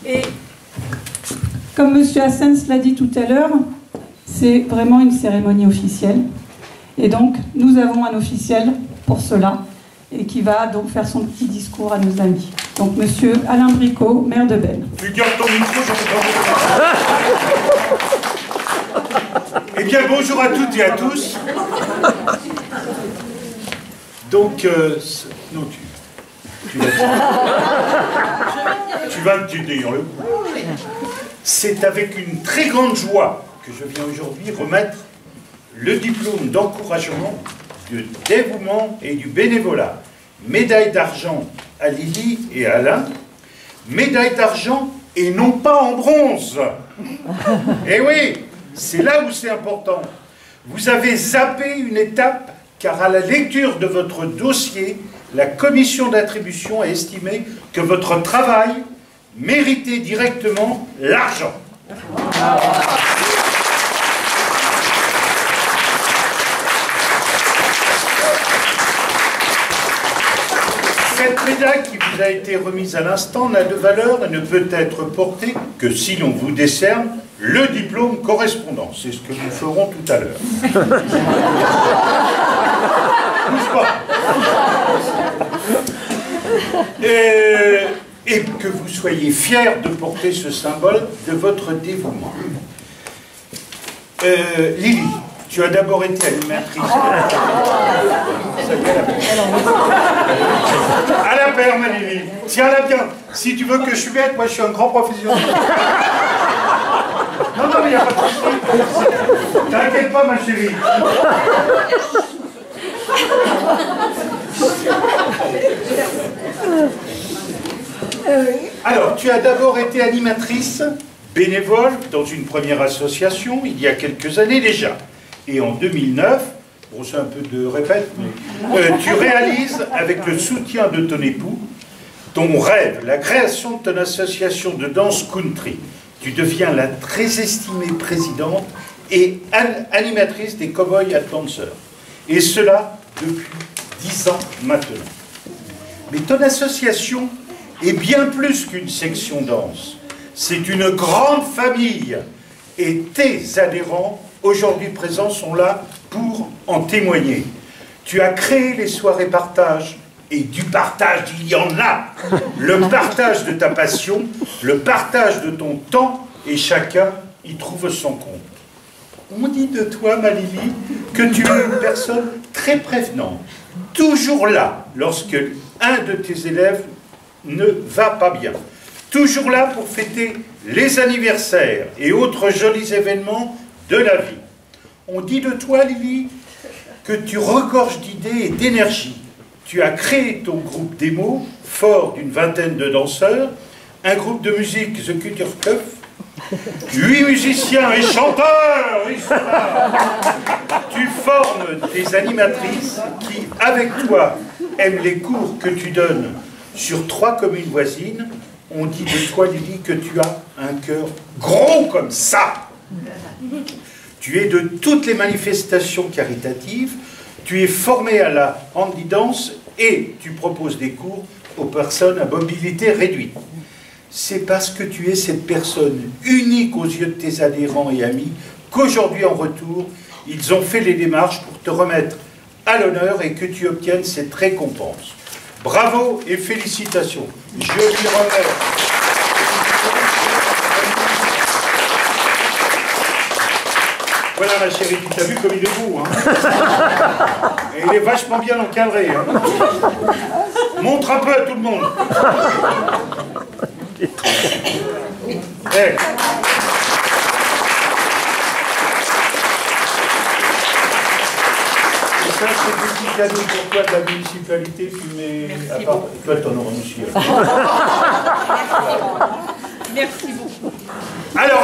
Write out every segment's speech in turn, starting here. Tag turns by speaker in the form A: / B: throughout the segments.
A: Et comme M. Hassens l'a dit tout à l'heure, c'est vraiment une cérémonie officielle. Et donc, nous avons un officiel pour cela, et qui va donc faire son petit discours à nos amis. Donc, M. Alain Bricot, maire de Belle.
B: Tu gardes ton micro, Eh bien, bonjour à toutes et à tous. Donc, non, tu vas te dire le coup. C'est avec une très grande joie que je viens aujourd'hui remettre le diplôme d'encouragement, de dévouement et du bénévolat. Médaille d'argent à Lily et à Alain. Médaille d'argent et non pas en bronze. Eh oui, c'est là où c'est important. Vous avez zappé une étape, car à la lecture de votre dossier, la commission d'attribution a estimé que votre travail méritait directement l'argent. Cette médaille qui vous a été remise à l'instant n'a de valeur et ne peut être portée que si l'on vous décerne le diplôme correspondant. C'est ce que nous ferons tout à l'heure. Bouge pas. Et que vous soyez fiers de porter ce symbole de votre dévouement. Lily, tu as d'abord été animatrice. À la paire, ma Lily. Tiens-la bien. Si tu veux que je suis bête, moi je suis un grand professionnel. Non, non, mais il n'y a pas de souci. T'inquiète pas, ma chérie. Alors, tu as d'abord été animatrice bénévole dans une première association il y a quelques années déjà. Et en 2009, bon c'est un peu de répète, mais tu réalises avec le soutien de ton époux ton rêve, la création de ton association de danse country. Tu deviens la très estimée présidente et animatrice des Cowboys à Danseurs. Et cela depuis 10 ans maintenant. Mais ton association est bien plus qu'une section danse. C'est une grande famille. Et tes adhérents, aujourd'hui présents, sont là pour en témoigner. Tu as créé les soirées partage. Et du partage, il y en a. Le partage de ta passion, le partage de ton temps, et chacun y trouve son compte. On dit de toi, ma Lily, que tu es une personne très prévenante, toujours là lorsque un de tes élèves ne va pas bien, toujours là pour fêter les anniversaires et autres jolis événements de la vie. On dit de toi, Lily, que tu regorges d'idées et d'énergie. Tu as créé ton groupe démo, fort d'une vingtaine de danseurs, un groupe de musique, The Culture Club, 8 musiciens et chanteurs, ils sont là. Tu formes des animatrices qui, avec toi, aiment les cours que tu donnes sur 3 communes voisines. On dit de toi, Lily, que tu as un cœur gros comme ça. Tu es de toutes les manifestations caritatives. Tu es formé à la handy dance et tu proposes des cours aux personnes à mobilité réduite. C'est parce que tu es cette personne unique aux yeux de tes adhérents et amis qu'aujourd'hui, en retour, ils ont fait les démarches pour te remettre à l'honneur et que tu obtiennes cette récompense. Bravo et félicitations. Je lui remets. Voilà ma chérie, tu t'as vu comme il est beau, hein. Et il est vachement bien encadré, hein. Montre un peu à tout le monde. Hey. Et ça, c'est un petit cadeau pour toi de la municipalité. Tu mets... À part... Toi, t'en auras aussi.
A: Merci beaucoup.
B: Alors,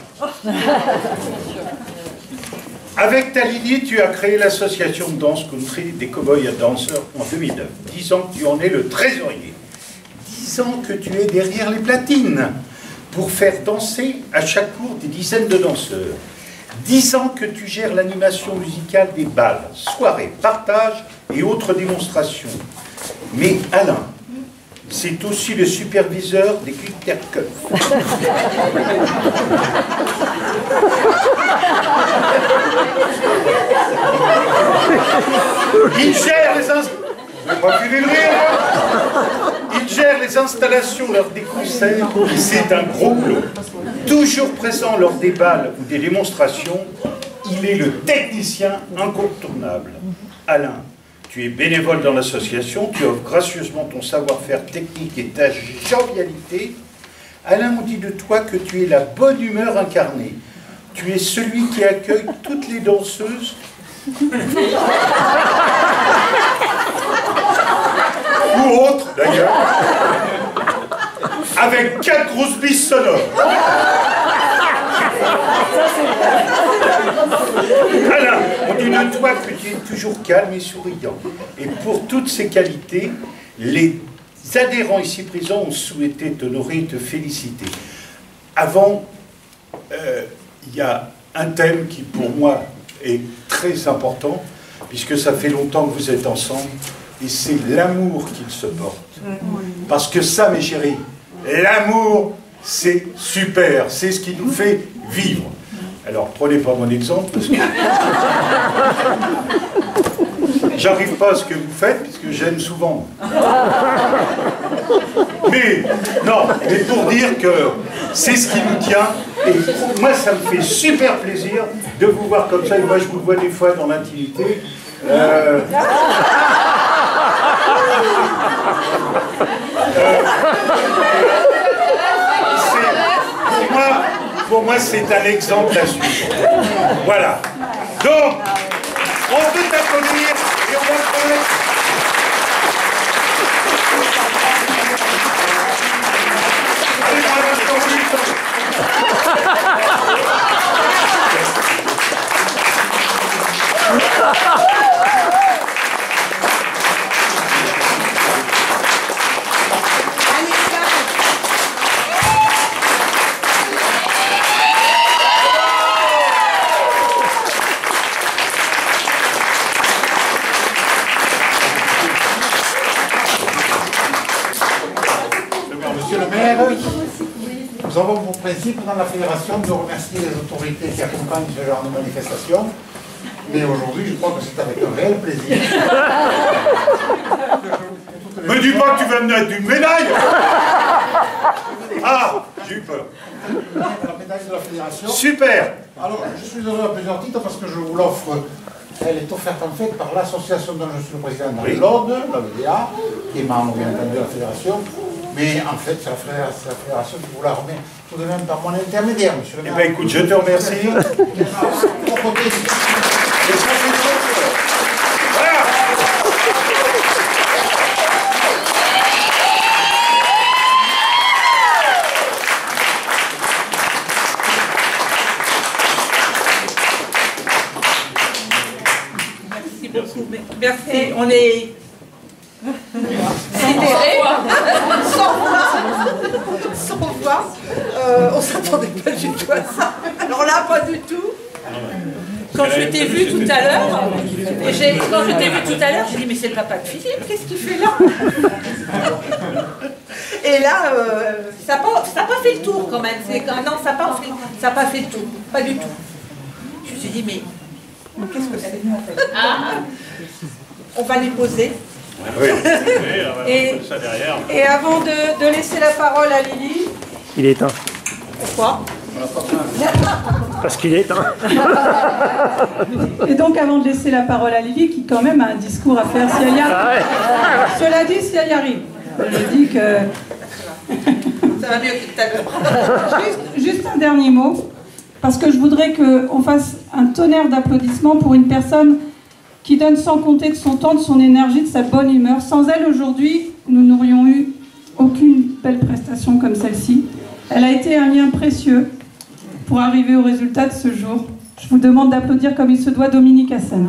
B: avec ta Lily, tu as créé l'association de danse country des Cowboys à Danseurs en 2009. 10 ans que tu en es le trésorier. 10 ans que tu es derrière les platines pour faire danser à chaque cours des dizaines de danseurs. 10 ans que tu gères l'animation musicale des bals, soirées, partages et autres démonstrations. Mais Alain, c'est aussi le superviseur des Cutercup. Il gère les Il gère les installations lors des concerts et c'est un gros boulot. Toujours présent lors des bals ou des démonstrations, il est le technicien incontournable. Alain, tu es bénévole dans l'association, tu offres gracieusement ton savoir-faire technique et ta jovialité. Alain, on dit de toi que tu es la bonne humeur incarnée. Tu es celui qui accueille toutes les danseuses. Ou autres, d'ailleurs. Avec 4 grosses bises sonores. Alain, on dit de toi que tu es toujours calme et souriant. Et pour toutes ces qualités, les adhérents ici présents ont souhaité t'honorer et te féliciter. Avant, il y a un thème qui pour moi est très important, puisque ça fait longtemps que vous êtes ensemble, et c'est l'amour qu'ils se portent. Parce que ça, mes chéris, l'amour, c'est super, c'est ce qui nous fait vivre. Alors, prenez pas mon exemple, parce que j'arrive pas à ce que vous faites, puisque j'aime souvent. Mais, non, mais pour dire que c'est ce qui nous tient, et moi, ça me fait super plaisir de vous voir comme ça, et moi, je vous vois des fois dans l'intimité. Pour moi, c'est un exemple à suivre. Voilà. Donc, on peut t'applaudir et on va faire...
C: Monsieur le maire, nous avons pour principe dans la fédération de remercier les autorités qui accompagnent ce genre de manifestation. Mais aujourd'hui, je crois que c'est avec un réel plaisir.
B: Me dis pas que tu vas me mettre une médaille. Ah, j'ai eu peur.
C: La médaille de la fédération.
B: Super.
C: Alors, je suis heureux à plusieurs titres parce que je vous l'offre. Elle est offerte en fait par l'association dont je suis le président dans
B: Oui.
C: l'Aude, la VDA, qui est membre bien entendu de la fédération. Mais en fait, c'est la fédération qui vous la remet tout de même par mon intermédiaire, monsieur le maire.
B: Eh bien, écoute, je te remercie. Et ça, c'est trop. Voilà.
D: Merci beaucoup. Merci. On est sidérés, sans voix. On ne s'attendait pas du tout à ça. Alors là, pas du tout. Quand je t'ai vu tout à l'heure, j'ai dit mais c'est le papa de Philippe, qu'est-ce qu'il fait là? Et là, ça n'a pas fait le tour quand même. Non, ça n'a pas fait le tour, pas du tout. Je me suis dit mais qu'est-ce que c'est en fait? On va les poser.
B: Oui.
D: Et avant de laisser la parole à Lily...
E: Il est éteint.
D: Pourquoi?
E: Parce qu'il est éteint.
A: Et donc, avant de laisser la parole à Lily, qui quand même a un discours à faire, si elle y arrive. Cela dit, si elle y arrive. Je dis que...
D: Ça va mieux que tout à l'heure.
A: Juste un dernier mot, parce que je voudrais qu'on fasse un tonnerre d'applaudissements pour une personne qui donne sans compter de son temps, de son énergie, de sa bonne humeur. Sans elle, aujourd'hui, nous n'aurions eu aucune belle prestation comme celle-ci. Elle a été un lien précieux pour arriver au résultat de ce jour. Je vous demande d'applaudir comme il se doit Dominique Hassens.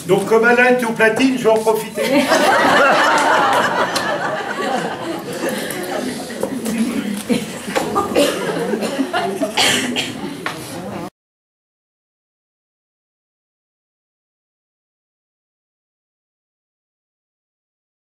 B: Donc comme Alain était au platine, je vais en profiter.